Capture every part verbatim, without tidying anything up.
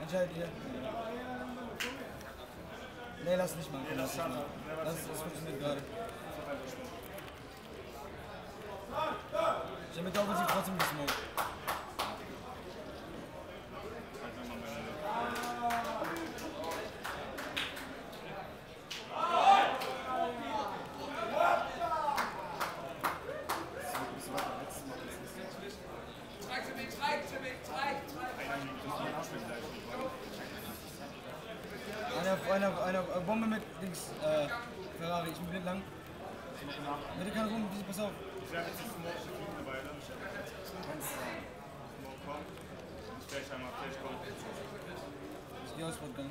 Entscheidet ihr. Nee, lass nicht mal. Lass nicht mal. Das, das funktioniert gerade. Ich habe mit der Offensive trotzdem gesmoked. Eine, eine Bombe mit links, äh, Ferrari, ich bin blind lang. Bitte keine rum, pass auf. Ich werde jetzt die Smoke schicken eine Weile. Smoke kommt. Ich werde einmal Flash kommen. Ich gehe aus Spotgang.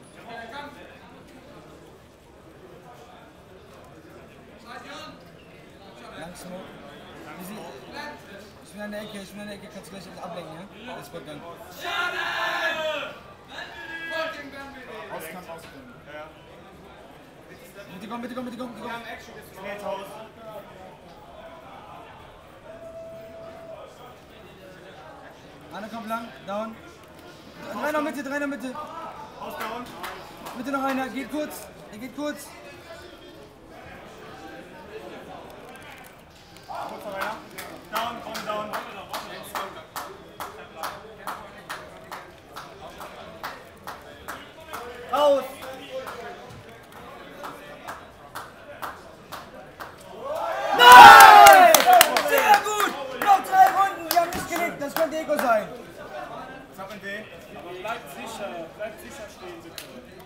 Lang Smoke. Ich bin an der Ecke, ich bin an der Ecke, kannst du gleich ablenken, ja? Das Spotgang. Auskampf, Auskampf. Ja. Bitte komm, bitte komm, bitte komm, bitte komm. Schnellhaus. Einer kommt lang, down. Drei noch Mitte, drei noch Mitte. Haus down. Mitte noch einer, geht kurz. Er geht kurz. Kurz noch einer. Down, komm, down. Raus! Nein! Sehr gut! Noch drei Runden, wir haben nicht gelegt, das könnte Ego sein. Was hat man den? Aber bleibt sicher, bleibt sicher stehen, bitte.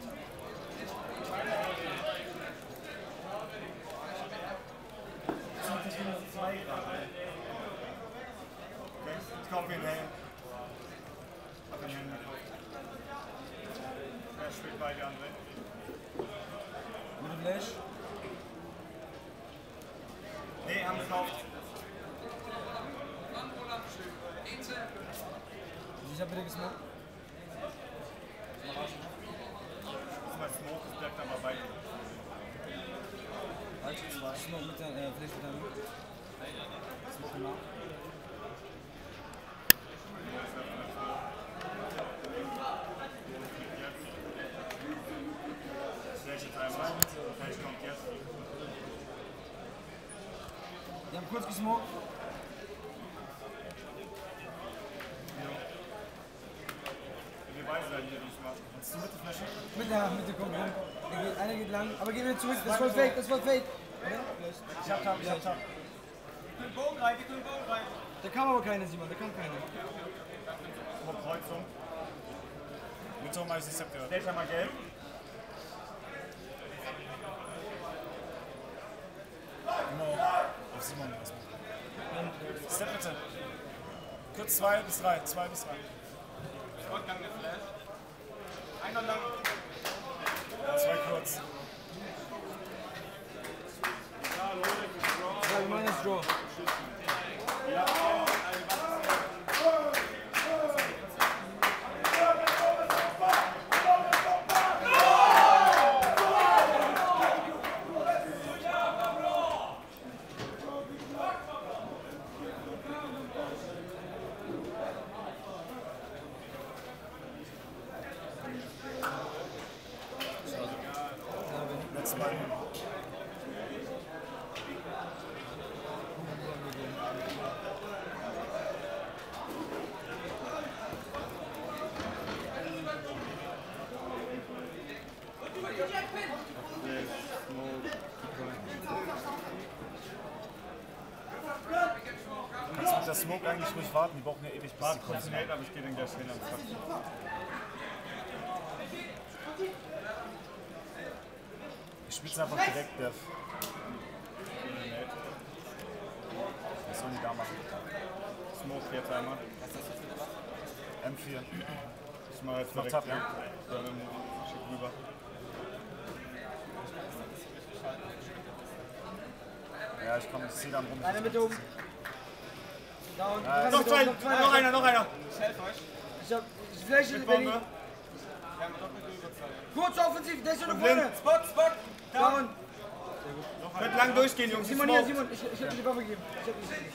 Okay, ich kaufe mir einen Helm. Ich hab einen Helm gekauft. Er spielt beide andere. Mit dem Flash. Nee, haben gekauft. Ich hab bitte gesmoked. Das ist mal Smoke, das bleibt aber bei. Smoke mit der äh, Flash mit der Smoke nach. Die haben kurz gesmoked. Wir weiß ja hier, wie ich mache. Kannst du mit der Flasche? Mit der Mitte kommt rum. Der geht, einer geht lang, aber geh wieder zurück. Das ist voll fake, das ist voll fake. Oder? Ich hab, hab, ich hab, ich hab. Wir können Bogen rein, wir können Bogen rein. Da kam aber keiner, Simon, da kam keiner. Vor Kreuzung. Mit so einem Rezept. Stellt einmal gelb. Auf Simon erstmal. Step bitte. Kurz zwei bis drei. Zwei bis drei. Rückgang der Flash. Einer lang. Zwei kurz. Ja, Leute, Ja, wir meinen das Draw. ja. Letztes Mal. Kannst du mit der Smoke eigentlich ruhig warten? Die brauchen ja ewig bis sie kommen. Schnell, aber ich gehe dann gleich hin am Fakt. Ich spiel's einfach direkt, Dev. Was sollen die da machen? Smoke jetzt einmal. M vier. Ich mach jetzt direkt, ja? Dann schick rüber. Ja, ich komm, ich zieh dann rum. Einer mit oben. Down. Ja, noch zwei, noch, noch einer, noch einer. Ich helfe euch. Ich hab, ich fläche Mit Benny. Bombe. Kurz offensiv, der ist schon vorne. Spot, Spot. Down. Könnt lang durchgehen, Jungs. Simon hier, Simon, ich, ich hab dir die Waffe gegeben. Ich hab die gegeben.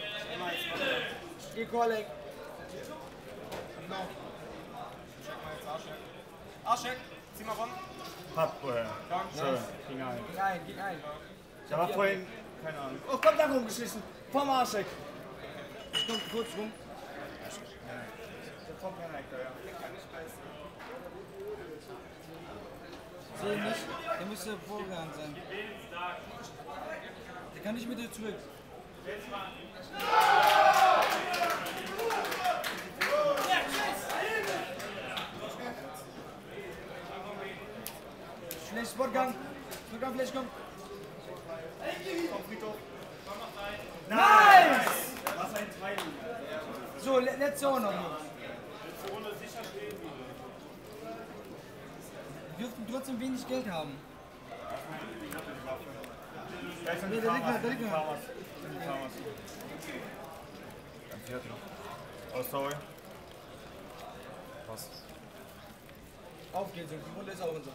Geh Callek. mal rum. Papp, woher? Schön. Ging ein. Ging ein, ging ein. Ich war vorhin, keine Ahnung. Oh, kommt da rumgeschmissen. Vom Arsch weg. Ich komm kurz rum. Vom Connector, ja. Sehe ich nicht. Der müsste vorgegangen sein. Der kann nicht mit dir zurück. Schlecht Sportgang. Sportgang, vielleicht kommt. Nice! Was ein Teil. So, letzte Runde noch. Letzte Runde sicher stehen. Wir dürften trotzdem wenig Geld haben. Nee, der liegt noch, der liegt noch. Ein Viertel. Oh, sorry. Was? Auf geht's, Jungs. Die Runde ist auch unser.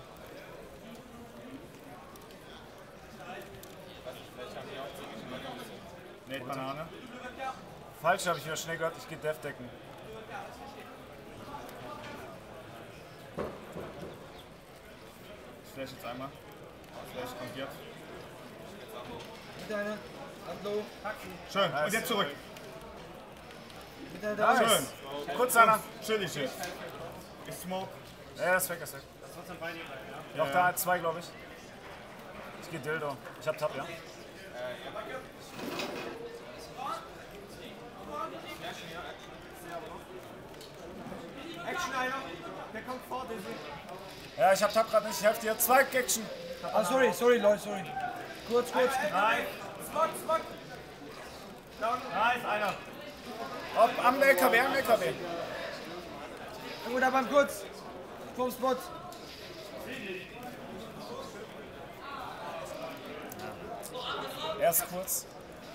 Nee, Banane. Falsch, habe ich wieder schnell gehört. Ich gehe Dev decken. Ich flash jetzt einmal. Flash kommt jetzt. Mit einer. Hallo. Schön. Und jetzt zurück. Mit einer da. Schön. Kurz einer. Chillig jetzt. Ich smoke. Ja, ist weg, ist weg. Das ist trotzdem bei dir bleiben, ja? Noch da, zwei, glaube ich. Ich gehe Dildo. Ich hab Tab, ja? Action einer, der kommt vor, der sieht. Ja, ich hab Tab gerade nicht. Ich helfe dir. Zwei Action. Ah, sorry, sorry, Leute, sorry. Kurz, kurz. Nein, Smog, Smog. Down. Nice, einer. Ob am L K W, am L K W. Irgendwo da beim kurz. Vom Spot. Erst kurz.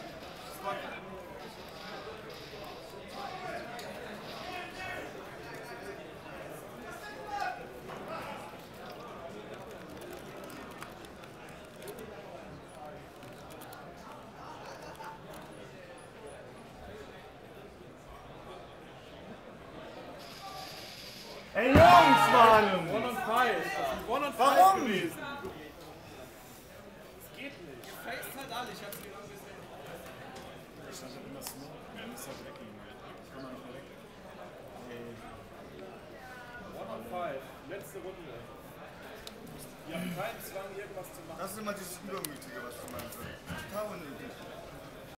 Ey, Jungs, Mann! One on five. One on five Warum? gewesen. Das geht nicht. Ihr faced halt alle, ich hab's genau gesehen. Ich stand in der Smoke. Ja, muss halt weggehen. Ich kann noch nicht mehr weg. One on five. Letzte Runde. Wir haben keinen Zwang, irgendwas zu machen. Das ist immer dieses Übermütige, was du meinst. Total unnötig.